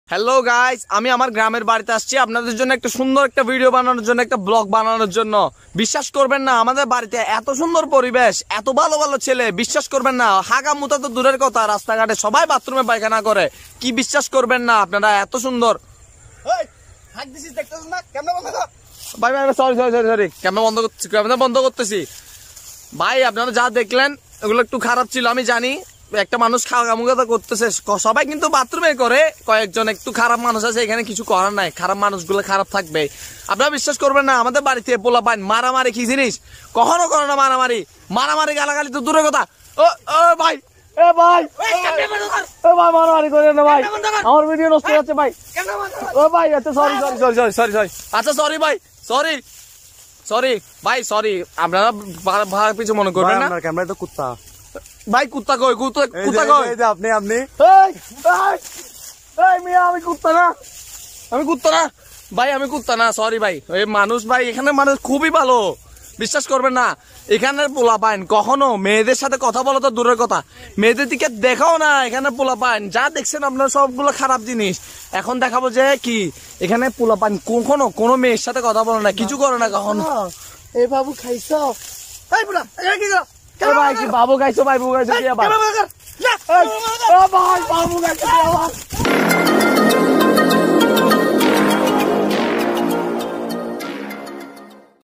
Hello guys, আমি আমার গ্রামের বাড়িতে আসছি আপনাদের জন্য একটা সুন্দর একটা ভিডিও বানানোর জন্য, একটা ব্লগ বানানোর জন্য। বিশ্বাস করবেন না, আমাদের বাড়িতে এত সুন্দর পরিবেশ, এত ভালো ভালো ছেলে, বিশ্বাস করবেন না। হাগা মুতা তো দূরের কথা, রাস্তাঘাটে সবাই বাথরুমে পায়খানা করে। কি বিশ্বাস করবেন না আপনারা? এত সুন্দর। ভাই ভাই sorry sorry sorry sorry camera বন্ধ করতেছি, ক্যামেরা বন্ধ করতেছি। ভাই আপনারা যা দেখলেন এগুলো একটু খারাপ ছিল, আমি জানি। একটা মানুষ খাওয়া করতেছে, সবাই কিন্তু বাথরুমে করে, কয়েকজন একটু খারাপ মানুষ আছে, এখানে কিছু করার নাই। খারাপ মানুষগুলো খারাপ থাকবে। আপনারা বিশ্বাস করবেন না, আমাদের বাড়িতে পোলা পান মারামারি কি জিনিস কখনো করো না। মারামারি মারামারি গালাগালি তো দূরের কথা। ও ও ভাই, এ ভাই, ও ভাই মারামারি করেন না ভাই, আমার ভিডিও নষ্ট হয়ে যাচ্ছে ভাই। ও ভাই আচ্ছা sorry sorry sorry sorry sorry sorry আচ্ছা সরি ভাই, সরি সরি ভাই, সরি। আপনারা ভাড়া কিছু মনে করবেন না। ক্যামেরা তো কুত্তা ভাই, কুত্তা কই? কুত্তা কই? আপনি আপনি আমি কুত্তা না, আমি কুত্তা না ভাই, আমি কুত্তা না, সরি ভাই। ওই মানুষ ভাই, এখানে মানুষ খুবই ভালো, বিশ্বাস করবেন না। এখানে পোলা পাইন কখনো মেয়েদের সাথে কথা বলা তো দূরের কথা, মেয়েদের দিকে দেখাও না। এখানে পোলা পাইন যা দেখছেন আপনারা সবগুলো খারাপ জিনিস। এখন দেখাবো যে কি এখানে পোলা পাইন কখনো কোনো মেয়ের সাথে কথা বলে না, কিছু করে না কখনো। এ বাবু খাইছ ভাই কি বাবু গাইছো? ভাই বাবু গাইছো কি আবার? ভাই বাবু গাইছো।